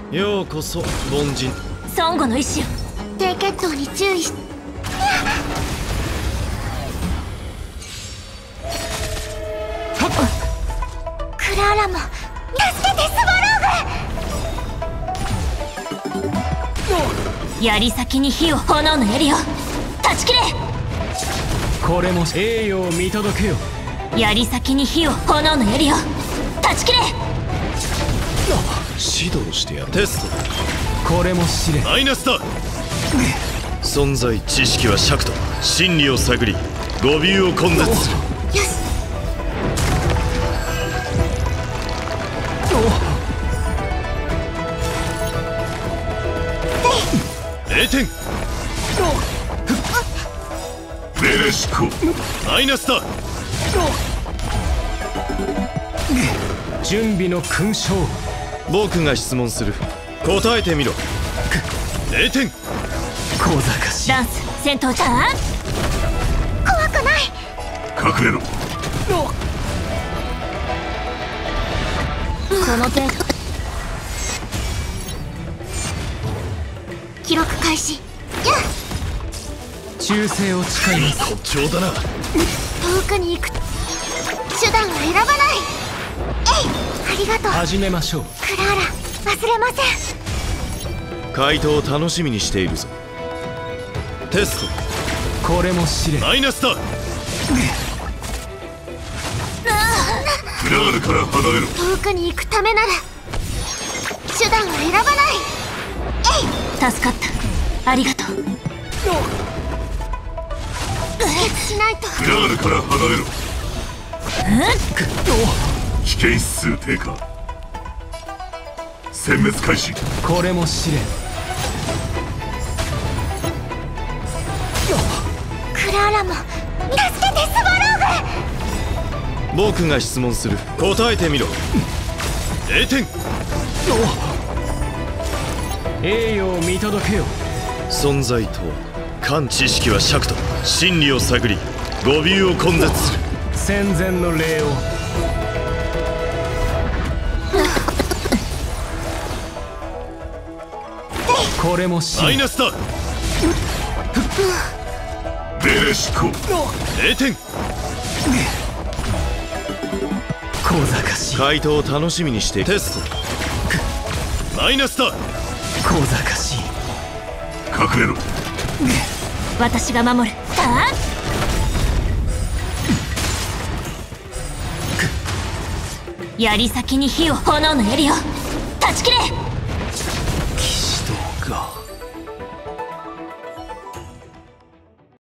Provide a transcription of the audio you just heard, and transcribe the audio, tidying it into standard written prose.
ようこそ凡人。 孫悟の意志よ。 低血糖に注意し。クラーラも助けてスワローグ。 槍先に火を、炎の槍を断ち切れ。 これも栄誉を見届けよ。 槍先に火を、炎の槍を断ち切れ。 指導してやる。テスト。 これも試練。 マイナスだ。存在知識は尺と真理を探り語尾を根絶する。 よし。 0点。 メレシコ。 マイナスだ。 準備の勲章。 僕が質問する。答えてみろ。0点。 小賢しい。 ダンス戦闘じゃん。 怖くない。 隠れろ。 その程度。 記録開始。やっ。 忠誠を誓います。 誇張だな。 遠くに行く手段は選ばない。ありがとう。 始めましょう。 クラーラ忘れません。 回答を楽しみにしているぞ。テスト。 これも試練。 マイナスだ。 クラールから離れろ。 遠くに行くためなら手段は選ばない。 助かった。ありがとう。 止血しないと。 クラールから離れろ。危険指数低下。殲滅開始。 これも試練。 クラーラも助けてスワローグ。 僕が質問する。答えてみろ。0点。 栄誉を見届けよ。 存在とは感知識は尺と真理を探り語尾を根絶する。 戦前の礼を。これも試練。 マイナスだ。 メレシコ。 0点。 小賢しい。 回答を楽しみにしている。テスト。マイナスだ。 小賢しい。 隠れろ。 私が守る。槍先に火を、炎の槍を断ち切れ。